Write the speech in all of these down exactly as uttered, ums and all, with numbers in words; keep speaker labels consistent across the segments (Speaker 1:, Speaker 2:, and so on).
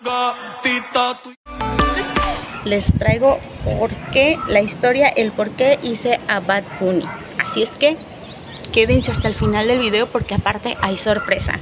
Speaker 1: Les traigo por qué, la historia, el por qué hice a Bad Bunny. Así es que quédense hasta el final del video porque aparte hay sorpresa.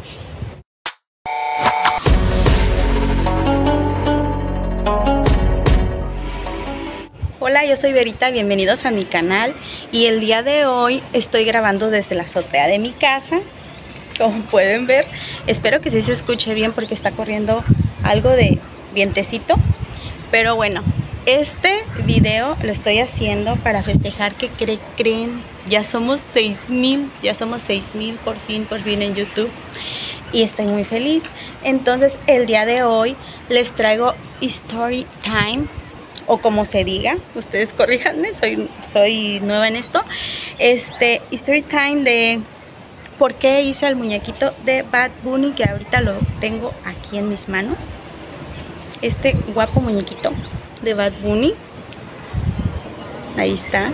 Speaker 1: Hola, yo soy Verita, bienvenidos a mi canal. Y el día de hoy estoy grabando desde la azotea de mi casa. Como pueden ver, espero que sí se escuche bien porque está corriendo algo de vientecito. Pero bueno, este video lo estoy haciendo para festejar que cre creen, ya somos seis mil, ya somos seis mil por fin, por fin en YouTube. Y estoy muy feliz. Entonces el día de hoy les traigo Story Time, o como se diga, ustedes corríjanme, soy, soy nueva en esto. Este, Story Time de por qué hice el muñequito de Bad Bunny, que ahorita lo tengo aquí en mis manos. Este guapo muñequito de Bad Bunny. Ahí está.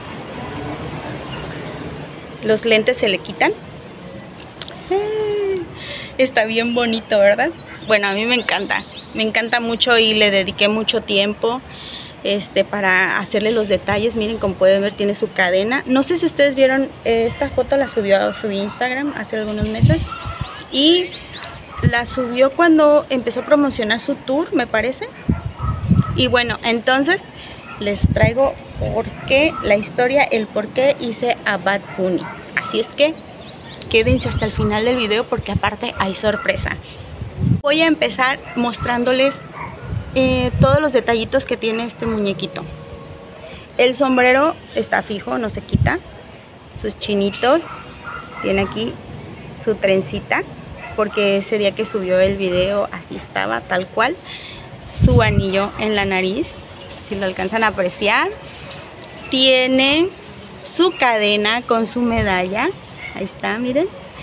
Speaker 1: Los lentes se le quitan. Está bien bonito, ¿verdad? Bueno, a mí me encanta. Me encanta mucho y le dediqué mucho tiempo este, para hacerle los detalles. Miren, como pueden ver, tiene su cadena. No sé si ustedes vieron, eh, esta foto la subió a su Instagram hace algunos meses. Y la subió cuando empezó a promocionar su tour, me parece. Y bueno, entonces les traigo por qué, la historia, el por qué hice a Bad Bunny. Así es que quédense hasta el final del video porque aparte hay sorpresa. Voy a empezar mostrándoles eh, todos los detallitos que tiene este muñequito. El sombrero está fijo, no se quita. Sus chinitos. Tiene aquí su trencita, porque ese día que subió el video así estaba, tal cual. Su anillo en la nariz, si lo alcanzan a apreciar. Tiene su cadena con su medalla. Ahí está, miren.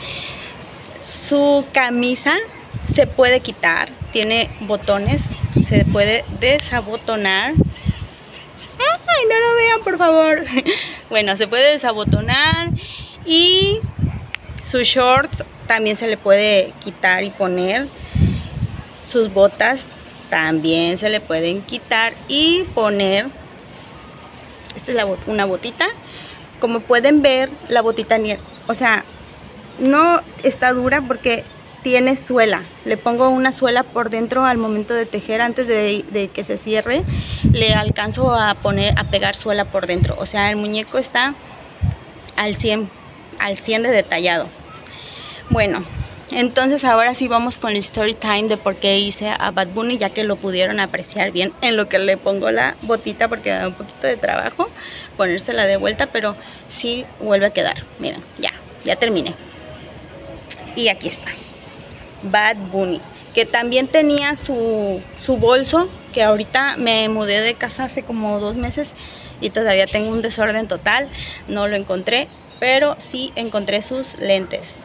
Speaker 1: Su camisa se puede quitar, tiene botones, se puede desabotonar. Ay, no lo vean, por favor. Bueno, se puede desabotonar. Y su shorts también se le puede quitar y poner. Sus botas también se le pueden quitar y poner. Esta es la bot una botita. Como pueden ver, la botita, o sea, no está dura porque tiene suela. Le pongo una suela por dentro al momento de tejer. Antes de, de que se cierre, le alcanzo a poner, a pegar suela por dentro. O sea, el muñeco está al cien, al cien de detallado. Bueno, entonces ahora sí vamos con el story time de por qué hice a Bad Bunny, ya que lo pudieron apreciar bien en lo que le pongo la botita, porque me da un poquito de trabajo ponérsela de vuelta, pero sí vuelve a quedar. Miren, ya, ya terminé. Y aquí está Bad Bunny, que también tenía su, su bolso, que ahorita me mudé de casa hace como dos meses y todavía tengo un desorden total, no lo encontré, pero sí encontré sus lentes.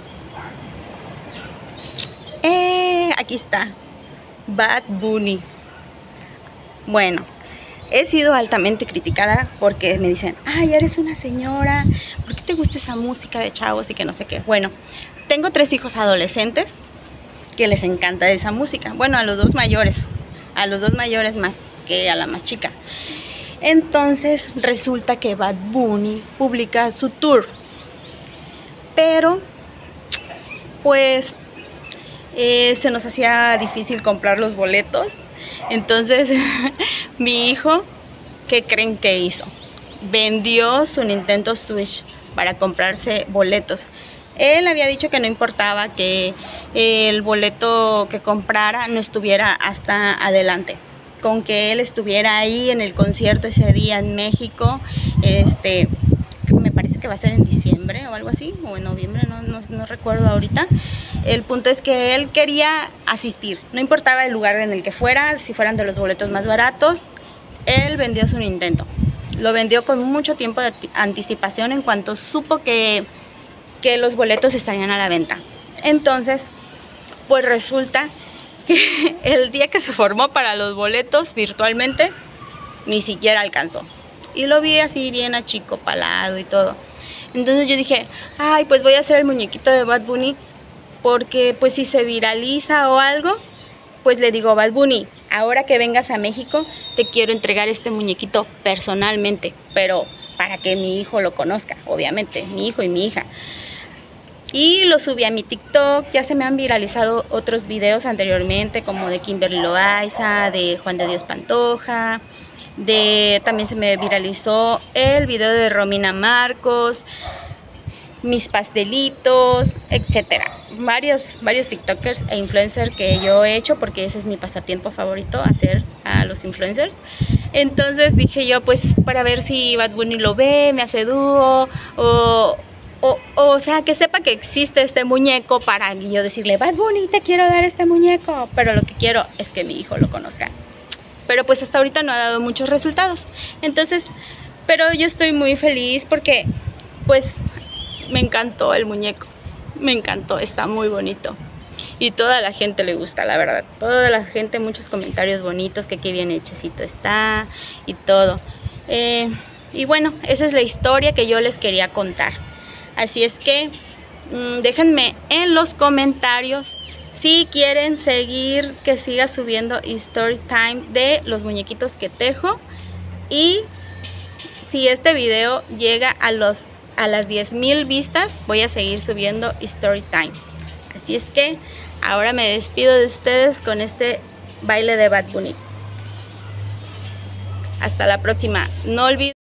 Speaker 1: Eh, aquí está Bad Bunny. Bueno, he sido altamente criticada porque me dicen, ay, eres una señora, ¿por qué te gusta esa música de chavos y que no sé qué? Bueno, tengo tres hijos adolescentes que les encanta esa música. Bueno, a los dos mayores, a los dos mayores más que a la más chica. Entonces resulta que Bad Bunny publica su tour, pero pues eh, se nos hacía difícil comprar los boletos. Entonces mi hijo, ¿qué creen que hizo? Vendió su Nintendo Switch para comprarse boletos. Él había dicho que no importaba que el boleto que comprara no estuviera hasta adelante, con que él estuviera ahí en el concierto ese día en México. Este, me parece que va a ser en diciembre o algo así, o en noviembre, no, no, no recuerdo ahorita. El punto es que él quería asistir, no importaba el lugar en el que fuera, si fueran de los boletos más baratos. Él vendió su Nintendo, lo vendió con mucho tiempo de anticipación en cuanto supo que, que los boletos estarían a la venta. Entonces, pues resulta que el día que se formó para los boletos virtualmente, ni siquiera alcanzó. Y lo vi así bien achicopalado y todo. Entonces yo dije, ay, pues voy a hacer el muñequito de Bad Bunny, porque pues si se viraliza o algo, pues le digo, Bad Bunny, ahora que vengas a México, te quiero entregar este muñequito personalmente, pero para que mi hijo lo conozca, obviamente, mi hijo y mi hija. Y lo subí a mi TikTok. Ya se me han viralizado otros videos anteriormente, como de Kimberly Loaiza, de Juan de Dios Pantoja, de también se me viralizó el video de Romina Marcos, mis pastelitos, etcétera. Varios, varios TikTokers e influencers que yo he hecho, porque ese es mi pasatiempo favorito, hacer a los influencers. Entonces dije yo, pues para ver si Bad Bunny lo ve, me hace dúo, o... O, o sea, que sepa que existe este muñeco para yo decirle, Bad Bunny, te quiero dar este muñeco. Pero lo que quiero es que mi hijo lo conozca. Pero pues hasta ahorita no ha dado muchos resultados. Entonces, pero yo estoy muy feliz porque pues me encantó el muñeco. Me encantó, está muy bonito. Y toda la gente le gusta, la verdad. Toda la gente, muchos comentarios bonitos, que qué bien hechecito está y todo. Eh, y bueno, esa es la historia que yo les quería contar. Así es que mmm, déjenme en los comentarios si quieren seguir, que siga subiendo story time de los muñequitos que tejo. Y si este video llega a, los, a las diez mil vistas, voy a seguir subiendo story time. Así es que ahora me despido de ustedes con este baile de Bad Bunny. Hasta la próxima. No olviden